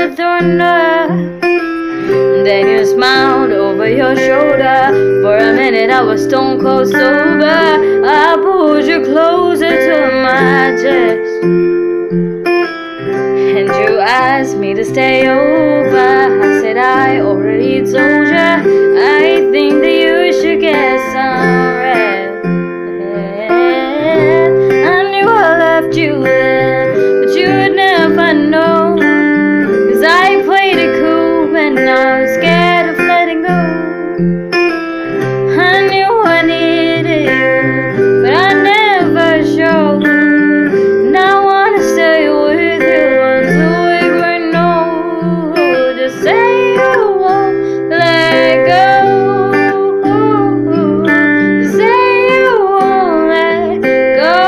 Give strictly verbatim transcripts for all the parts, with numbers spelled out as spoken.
with or not. Then you smiled over your shoulder. For a minute I was stone cold sober. I pulled you closer to my chest, and you asked me to stay over. I said I already told ya, I think that you should get some rest. I knew I left you there, but you would never know, 'cause I played it cool and I was scared of letting go. I knew I needed you, but I never showed. And I wanna stay with you until we were no. Just say you won't let go. Just say you won't let go.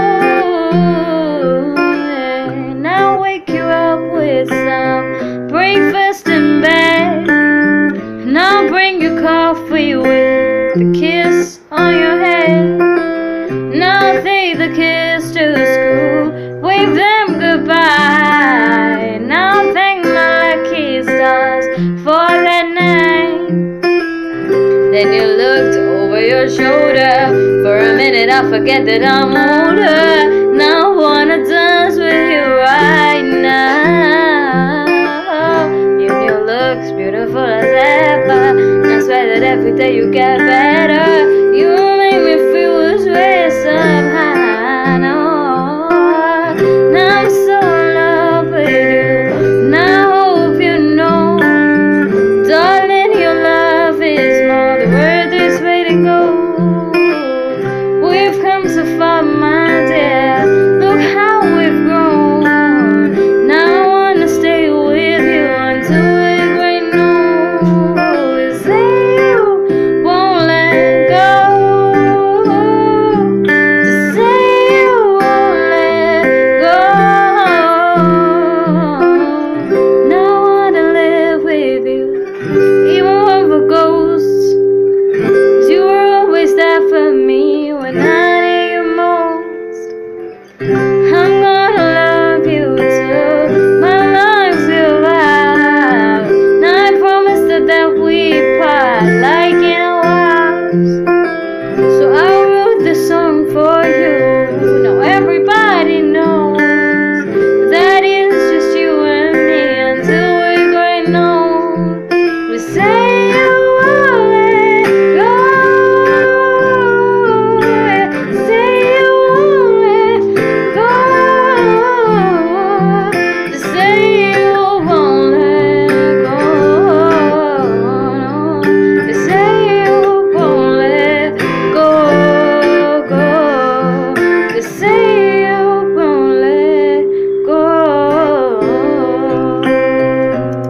And I'll wake you up with some breakfast in bed, and I'll bring you coffee with a kiss on your head. And I'll take the kids to school, wave them goodbye, and I'll thank my lucky stars for that night. Then you looked over your shoulder. For a minute I forget that I'm older. Now I wanna die.